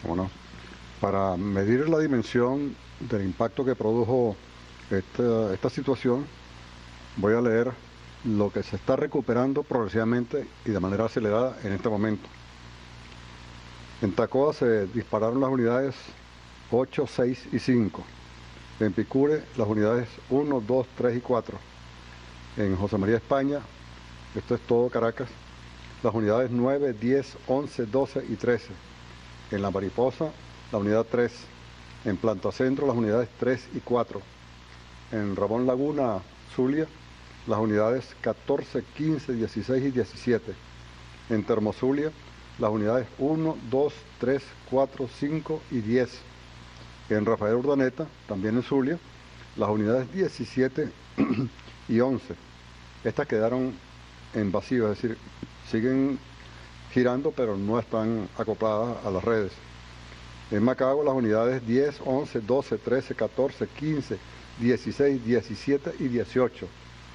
cómo no. Para medir la dimensión del impacto que produjo esta situación, voy a leer lo que se está recuperando progresivamente y de manera acelerada en este momento. En Tacoa se dispararon las unidades 8, 6 y 5. En Picure las unidades 1, 2, 3 y 4. En José María España, esto es todo Caracas, las unidades 9, 10, 11, 12 y 13. En La Mariposa, la unidad 3. En Planta Centro, las unidades 3 y 4. En Ramón Laguna, Zulia, las unidades 14, 15, 16 y 17. En Termozulia, las unidades 1, 2, 3, 4, 5 y 10. En Rafael Urdaneta, también en Zulia, las unidades 17 y 11. Estas quedaron en vacío, es decir, siguen girando pero no están acopladas a las redes. En Macagua las unidades 10, 11, 12, 13, 14, 15, 16, 17 y 18.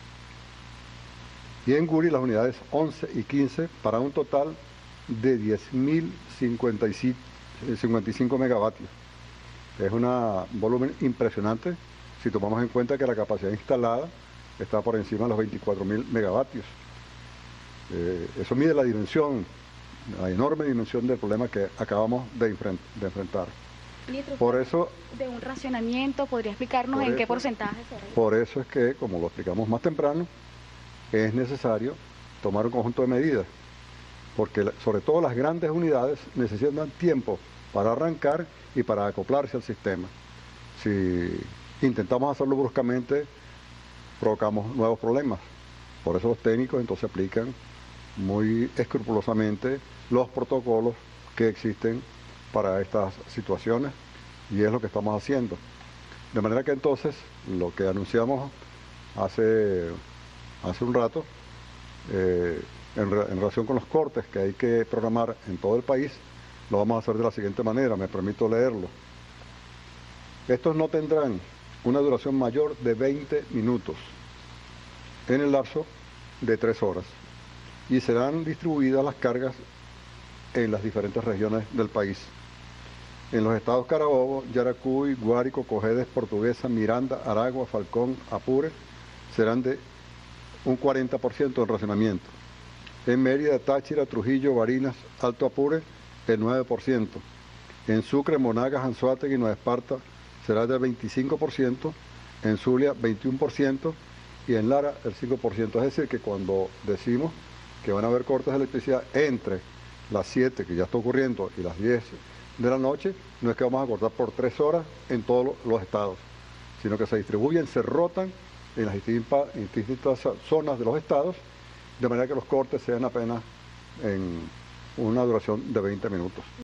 Y en Guri las unidades 11 y 15 para un total de 10.055 megavatios. Es un volumen impresionante si tomamos en cuenta que la capacidad instalada está por encima de los 24.000 megavatios. Eso mide la dimensión, la enorme dimensión del problema que acabamos de enfrentar. Ministro, por eso, de un racionamiento, ¿podría explicarnos en qué porcentaje se realiza? Por eso es que, como lo explicamos más temprano, es necesario tomar un conjunto de medidas, porque sobre todo las grandes unidades necesitan tiempo para arrancar y para acoplarse al sistema. Si intentamos hacerlo bruscamente, provocamos nuevos problemas. Por eso los técnicos entonces aplican muy escrupulosamente los protocolos que existen para estas situaciones, y es lo que estamos haciendo. De manera que entonces lo que anunciamos hace un rato, en relación con los cortes que hay que programar en todo el país, lo vamos a hacer de la siguiente manera, me permito leerlo. Estos no tendrán una duración mayor de 20 minutos en el lapso de 3 horas y serán distribuidas las cargas en las diferentes regiones del país. En los estados Carabobo, Yaracuy, Guárico, Cojedes, Portuguesa, Miranda, Aragua, Falcón, Apure, serán de un 40% en racionamiento. En Mérida, Táchira, Trujillo, Barinas, Alto Apure, el 9%. En Sucre, Monagas, Anzoátegui y Nueva Esparta será del 25%, en Zulia 21% y en Lara el 5%. Es decir, que cuando decimos que van a haber cortes de electricidad entre las 7, que ya está ocurriendo, y las 10 de la noche, no es que vamos a cortar por 3 horas en todos los estados, sino que se distribuyen, se rotan en las distintas zonas de los estados, de manera que los cortes sean apenas en una duración de 20 minutos.